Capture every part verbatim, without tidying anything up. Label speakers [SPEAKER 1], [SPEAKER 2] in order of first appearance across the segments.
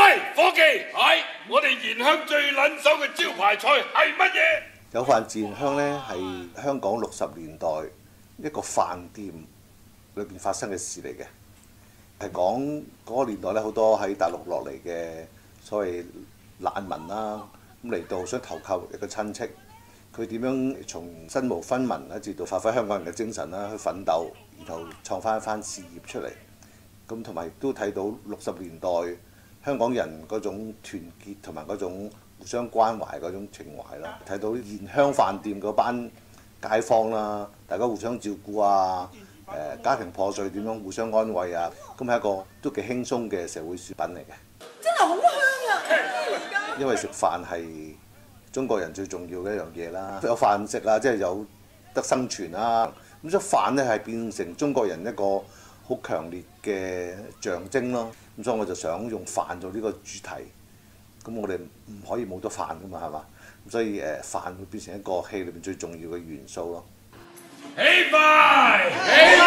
[SPEAKER 1] 喂，伙計，係我哋鹽鄉最撚手嘅招牌菜係乜嘢？
[SPEAKER 2] 有飯自然香呢，係香港六十年代一個飯店裏邊發生嘅事嚟嘅，係講嗰個年代咧，好多喺大陸落嚟嘅所謂難民啦，咁嚟到想投靠一個親戚，佢點樣從身無分文一直到發揮香港人嘅精神啦，去奮鬥，然後創翻一番事業出嚟。咁同埋都睇到六十年代香港人嗰種團結同埋嗰種互相關懷嗰種情懷啦，睇到鹽鄉飯店嗰班街坊啦，大家互相照顧啊，誒家庭破碎點樣互相安慰啊，咁係一個都幾輕鬆嘅社會書品嚟嘅。
[SPEAKER 3] 真係好香啊！
[SPEAKER 2] 因為食飯係中國人最重要嘅一樣嘢啦，有飯食啊，即係有得生存啦。咁所以飯咧係變成中國人一個好強烈嘅象徵咯。咁所以我就想用飯做呢個主題。咁我哋唔可以冇得飯噶嘛，係嘛？咁所以誒飯會變成一個戲裏邊最重要嘅元素咯。
[SPEAKER 1] 起飯！起飯！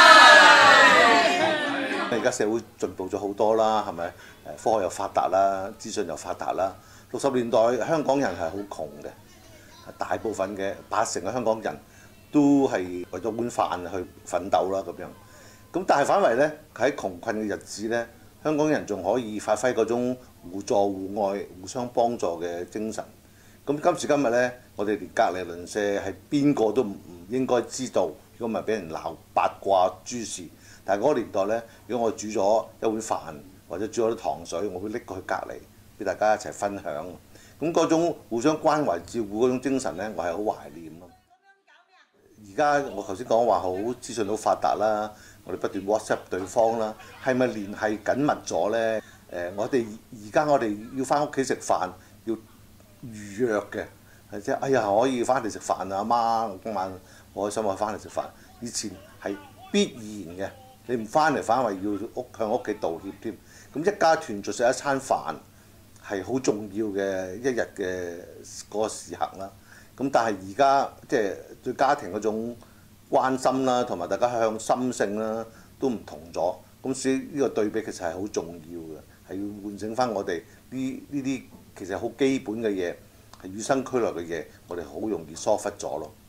[SPEAKER 2] 而家社會進步咗好多啦，係咪？誒科學又發達啦，資訊又發達啦。六十年代香港人係好窮嘅，大部分嘅八成嘅香港人都係為咗碗飯去奮鬥啦咁樣。咁但係反為咧，喺窮困嘅日子咧，香港人仲可以發揮嗰種互助互愛、互相幫助嘅精神。咁今時今日咧，我哋連隔離鄰舍係邊個都唔應該知道，如果唔係俾人鬧八卦諸事。但係嗰個年代咧，如果我煮咗一碗飯或者煮咗啲糖水，我會拎過去隔離俾大家一齊分享。咁嗰種互相關懷照顧嗰種精神咧，我係好懷念咯。而家我頭先講話好資訊好發達啦，我哋不斷 WhatsApp 對方啦，係咪聯繫緊密咗咧？誒，我哋而家我哋要翻屋企食飯要預約嘅，係即係哎呀可以翻嚟食飯啊，阿媽，我今晚好開心啊，翻嚟食飯。以前係必然嘅，你唔翻嚟反為要屋向屋企道歉添。咁一家團聚食一餐飯係好重要嘅一日嘅嗰個時刻啦。咁但係而家即係對家庭嗰種關心啦，同埋大家向心性啦都唔同咗。咁所以呢個對比其實係好重要嘅，係要喚醒翻我哋呢呢啲其實好基本嘅嘢，係與生俱來嘅嘢，我哋好容易疏忽咗咯。